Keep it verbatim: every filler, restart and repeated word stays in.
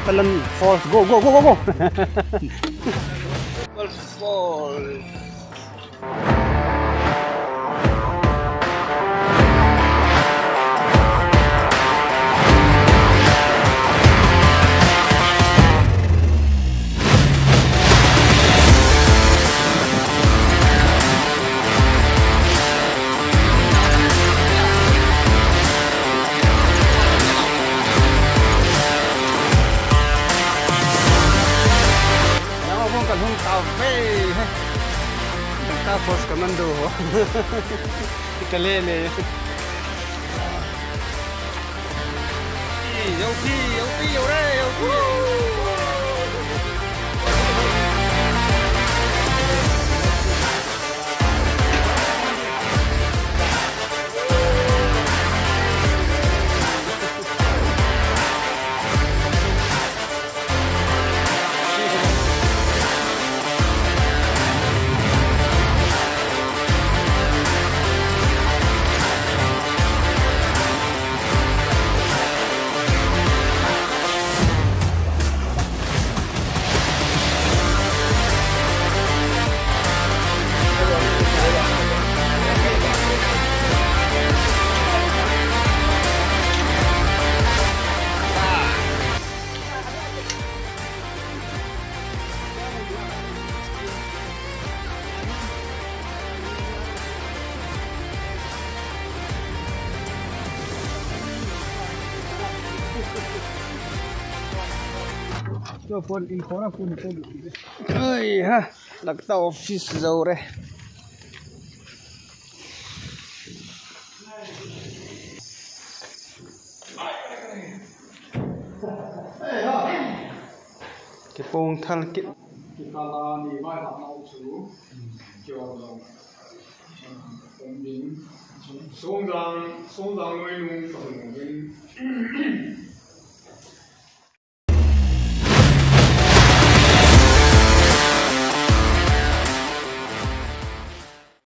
Talan Falls. Go, go, go, go, go. Falls. Tapos kamando ikalele yo pi yo pi yo re yo pi cho phun in khó là phun tôi bị ơi ha đặt tàu fish dầu đây cái bông thal cái cái là đi vai làm nấu chú cho lòng công bình sông giang sông giang nuôi nuôi tổng công